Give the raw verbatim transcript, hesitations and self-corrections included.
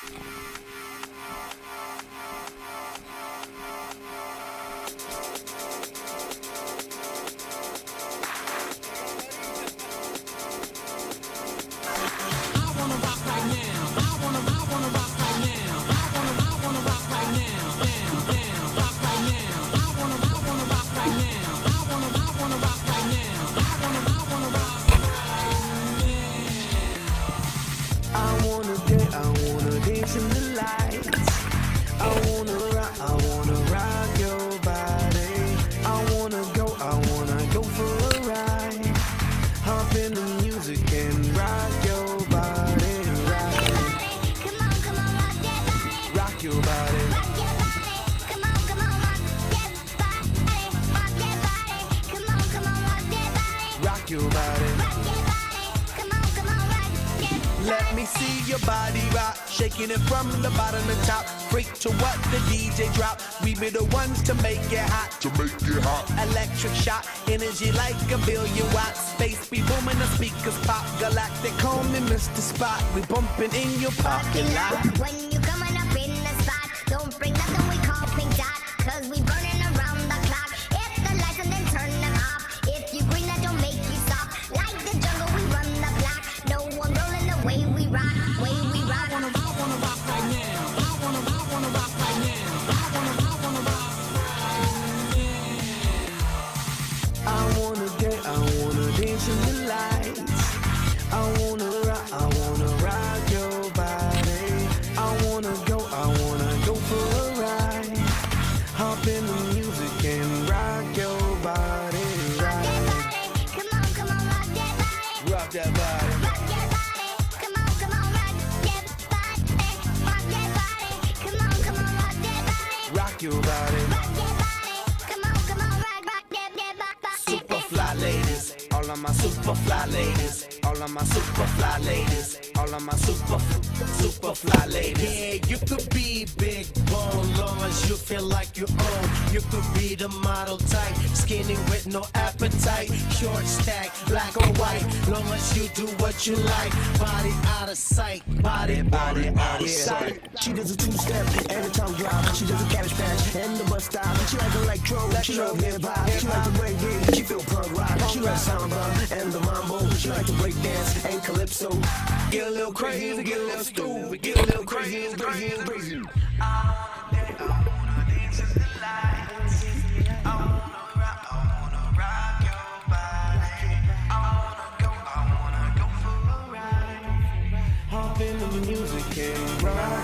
Let me see your body rock, shaking it from the bottom to top. Freak to what the D J drop. We be the ones to make it hot. To make it hot. Electric shock, energy like a billion watts. Space be booming, the speakers pop. Galactic, call me Mister Spot. We bumping in your parking lot. When you coming up in the spot, don't bring nothing we call pink dot, cause we burning around the clock. Hit the lights and then turn them off. If you green, that don't make you stop. Like the jungle, we run the block. No one rolling the way we rock, way we rock. I wanna, I wanna rock right now. I wanna, I wanna rock right now. I wanna, I wanna rock right now. I wanna get, I wanna dance in the lights. I wanna rock, I wanna rock your body. I wanna go, I wanna go for a ride. Hop in the music and rock your body. Rock that body, come on, come on, rock that body. Rock that body. Rock that body, come on, come on, rock that body. Rock that body, come on, come on, rock that body. Rock your body. Rock that body, come on, come on, rock, rock that, that, rock, Super fly ladies, all of my super fly ladies, all of my super fly ladies, all of my super, super fly ladies. Yeah, you could be big bone, long as you feel like you own. You could be the model type, skinny with no appetite, short stack, black or white, long as you do what you like. Body out of sight, body, body out of sight. She does a two-step and a tongue drop. She does a cabbage patch and the bus stop. She like electro, she love hip-hop. She like the reggae, she feel punk rock. She like samba and the mambo. She like to break dance and calypso. Get a little crazy, get a little stupid, get a little crazy, crazy, crazy. I wanna dance in the lights. I wanna rock, I wanna rock your body. I wanna go, I wanna go for a ride. Hop in the music and ride.